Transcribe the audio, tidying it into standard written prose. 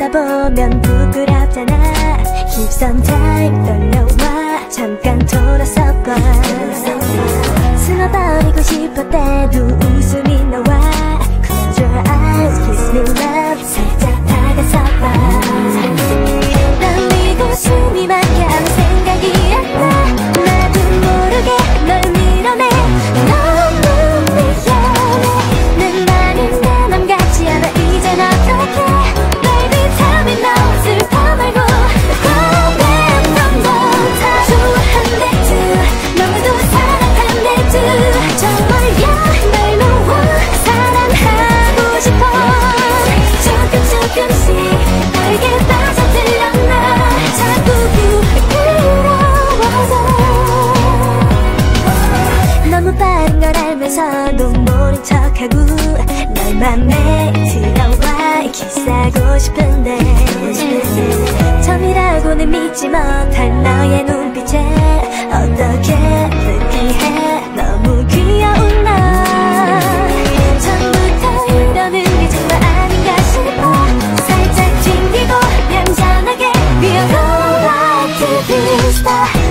보다 보면 부끄럽잖아. 힙선 타임 떨려와 잠깐 돌아서봐. 숨어버리고 싶을 때도 웃음이 나와. Close your eyes, kiss me love. 살짝 다가서봐. 떨리고 숨이 막혀 아무 생각이 안 나. 나도 모르게 널 밀어내. 너무 미안해. 내 맘이 내 맘 같지 않아. 이젠 어떡해. Baby tell me now. 슬퍼 말고 Go back from the top. 좋아한댔지 너무도 사랑한댔지. 정말야 날 놓아 사랑하고 싶어. 조금씩 너에게 빠져들려 나. 자꾸 부끄러워서. 너무 빠른 걸 알면서도 모른 척하고 널 맘에 들어와 키스하고 싶은데 처음이라고는 믿지 못할 너의 눈빛에 어떻게 느끼해. 너무 귀여운 너. 처음부터 이러는 게 정말 아닌가 싶어. 살짝 튕기고 얌전하게 We are all like TV star.